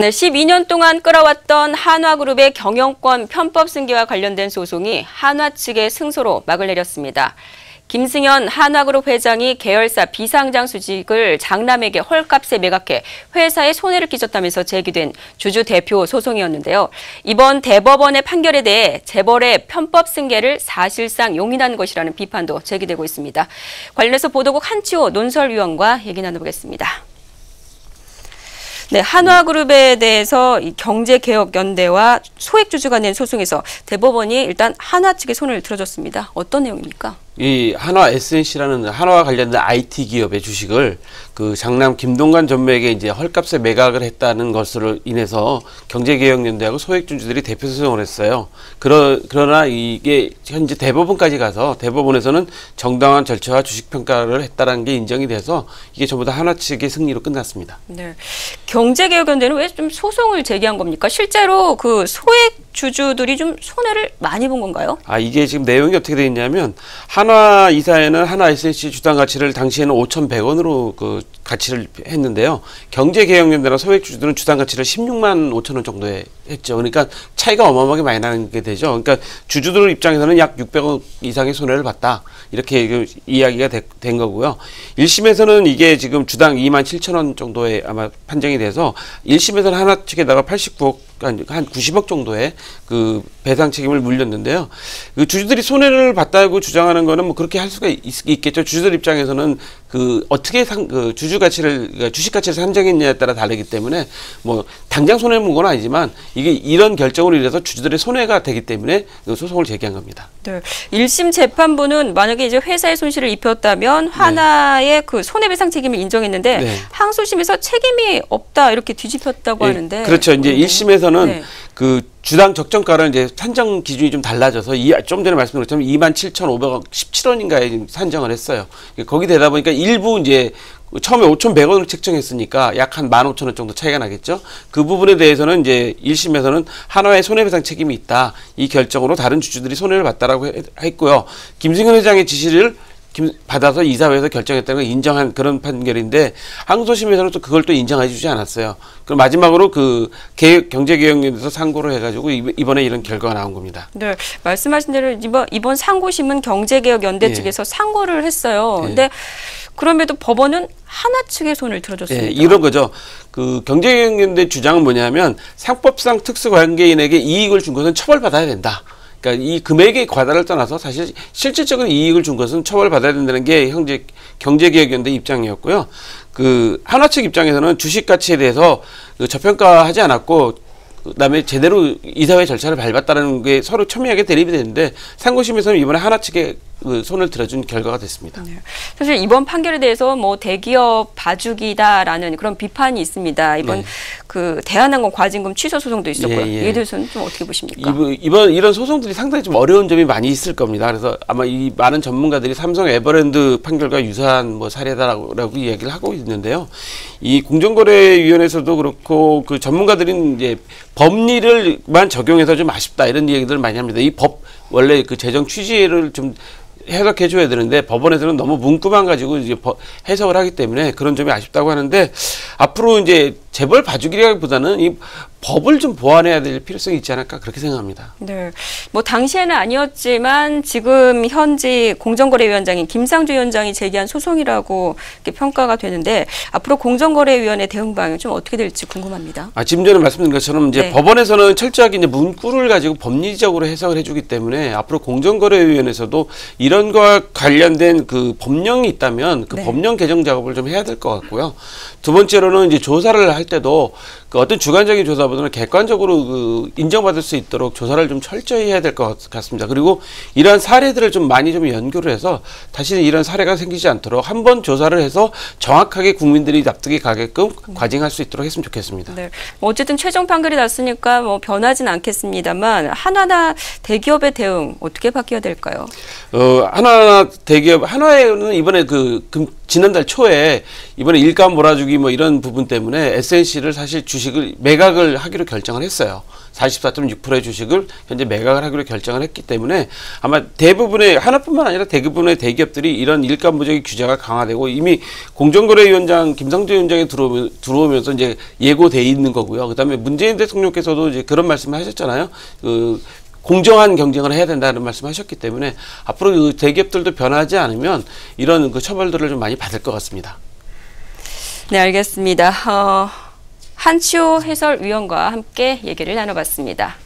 네, 12년 동안 끌어왔던 한화그룹의 경영권 편법 승계와 관련된 소송이 한화 측의 승소로 막을 내렸습니다. 김승현 한화그룹 회장이 계열사 비상장 수직을 장남에게 헐값에 매각해 회사에 손해를 끼쳤다면서 제기된 주주 대표 소송이었는데요. 이번 대법원의 판결에 대해 재벌의 편법 승계를 사실상 용인한 것이라는 비판도 제기되고 있습니다. 관련해서 보도국 한치호 논설위원과 얘기 나눠보겠습니다. 네, 한화그룹에 대해서 이 경제개혁연대와 소액주주가 낸 소송에서 대법원이 일단 한화 측의 손을 들어줬습니다. 어떤 내용입니까? 이 한화 SNC라는 한화와 관련된 IT 기업의 주식을 그 장남 김동관 전무에게 이제 헐값에 매각을 했다는 것으로 인해서 경제개혁연대하고 소액주주들이 대표 소송을 했어요. 그러나 이게 현재 대법원까지 가서 대법원에서는 정당한 절차와 주식평가를 했다는 게 인정이 돼서 이게 전부 다 한화 측의 승리로 끝났습니다. 네, 경제개혁연대는 왜 좀 소송을 제기한 겁니까? 실제로 그 소액주주들이 좀 손해를 많이 본 건가요? 이게 지금 내용이 어떻게 되어 있냐면 한화 이사회는 한화 SNC 주당 가치를 당시에는 5,100원으로 그 가치를 했는데요. 경제개혁연대나 소액주주들은 주당 가치를 16만 5천 원 정도에 했죠. 그러니까 차이가 어마어마하게 많이 나는 게 되죠. 그러니까 주주들 입장에서는 약 600억 이상의 손해를 봤다. 이렇게 이야기가 된 거고요. 1심에서는 이게 지금 주당 2만 7천 원 정도에 아마 판정이 돼서 1심에서는 한화 측에다가 89억 한 90억 정도의 그 배상 책임을 물렸는데요. 그 주주들이 손해를 봤다고 주장하는 거는 뭐 그렇게 할 수가 있겠죠. 주주들 입장에서는 그 어떻게 그 주주 가치를 그러니까 주식 가치를 산정했냐에 따라 다르기 때문에 뭐 당장 손해 본 건 아니지만 이게 이런 결정으로 인해서 주주들의 손해가 되기 때문에 소송을 제기한 겁니다. 네. 1심 재판부는 만약에 이제 회사에 손실을 입혔다면 한화의 그 손해배상 책임을 인정했는데 항소심에서 책임이 없다 이렇게 뒤집혔다고 하는데 그렇죠. 이제 1심에서는 그 주당 적정가를 이제 산정 기준이 좀 달라져서 좀 전에 말씀드린 것처럼 27,517원인가에 산정을 했어요. 거기 되다 보니까 일부 이제 처음에 5,100원으로 책정했으니까 약 한 15,000원 정도 차이가 나겠죠. 그 부분에 대해서는 이제 1심에서는 한화의 손해배상 책임이 있다. 이 결정으로 다른 주주들이 손해를 봤다라고 했고요. 김승현 회장의 지시를 받아서 이사회에서 결정했다는 걸 인정한 그런 판결인데 항소심에서는 또 그걸 또 인정해 주지 않았어요. 그럼 마지막으로 그 경제개혁연대에서 상고를 해가지고 이번에 이런 결과가 나온 겁니다. 네, 말씀하신 대로 이번 상고심은 경제개혁연대 측에서 상고를 했어요. 근데 그럼에도 법원은 한화 측의 손을 들어줬습니다. 이런 거죠. 그 경제개혁연대 주장은 뭐냐면 상법상 특수관계인에게 이익을 준 것은 처벌받아야 된다. 그러니까 이 금액의 과다를 떠나서 사실 실질적인 이익을 준 것은 처벌받아야 된다는 게 경제개혁연대 입장이었고요. 그 한화 측 입장에서는 주식 가치에 대해서 저평가하지 않았고 그다음에 제대로 이사회 절차를 밟았다는 게 서로 첨예하게 대립이 되는데 상고심에서는 이번에 한화 측에 그 손을 들어준 결과가 됐습니다. 네. 사실 이번 판결에 대해서 뭐 대기업 봐주기다라는 그런 비판이 있습니다. 이번 그 대한항공 과징금 취소 소송도 있었고요. 이에 대해서는 좀 어떻게 보십니까? 이런 소송들이 상당히 좀 어려운 점이 많이 있을 겁니다. 그래서 아마 이 많은 전문가들이 삼성 에버랜드 판결과 유사한 뭐 사례다라고 이야기를 하고 있는데요. 이 공정거래위원회에서도 그렇고 그 전문가들은 이제 법리를만 적용해서 좀 아쉽다 이런 얘기들을 많이 합니다. 이 법 원래 그 재정 취지를 좀 해석해 줘야 되는데 법원에서는 너무 문구만 가지고 이제 해석을 하기 때문에 그런 점이 아쉽다고 하는데 앞으로 이제 재벌 봐주기라기보다는 이 법을 좀 보완해야 될 필요성이 있지 않을까 그렇게 생각합니다. 네, 뭐 당시에는 아니었지만 지금 현재 공정거래위원장인 김상조 위원장이 제기한 소송이라고 이렇게 평가가 되는데 앞으로 공정거래위원회 대응 방향이 좀 어떻게 될지 궁금합니다. 지금 전에 말씀드린 것처럼 이제 법원에서는 철저하게 이제 문구를 가지고 법리적으로 해석을 해주기 때문에 앞으로 공정거래위원회에서도 이런 거와 관련된 그 법령이 있다면 그 법령 개정 작업을 좀 해야 될 것 같고요. 두 번째로는 이제 조사를 할 때도 그 어떤 주관적인 조사보다는 객관적으로 그 인정받을 수 있도록 조사를 좀 철저히 해야 될 것 같습니다. 그리고 이러한 사례들을 좀 많이 좀 연구를 해서 다시는 이런 사례가 생기지 않도록 한번 조사를 해서 정확하게 국민들이 납득이 가게끔 과징할 수 있도록 했으면 좋겠습니다. 네. 어쨌든 최종 판결이 났으니까 뭐 변하진 않겠습니다만 한화나 대기업의 대응 어떻게 바뀌어야 될까요? 그 하나 대기업 한화에는 이번에 지난달 초에 이번에 일감 몰아주기 뭐 이런 부분 때문에 SNC를 사실 주식을 매각을 하기로 결정을 했어요. 44.6%의 주식을 현재 매각을 하기로 결정을 했기 때문에 아마 대부분의 하나뿐만 아니라 대부분의 대기업들이 이런 일감 모조기 규제가 강화되고 이미 공정거래위원장 김상조 위원장이 들어오면서 이제 예고돼 있는 거고요. 그다음에 문재인 대통령께서도 이제 그런 말씀을 하셨잖아요. 공정한 경쟁을 해야 된다는 말씀하셨기 때문에 앞으로 그 대기업들도 변하지 않으면 이런 처벌들을 좀 많이 받을 것 같습니다. 네, 알겠습니다. 한치호 해설위원과 함께 얘기를 나눠봤습니다.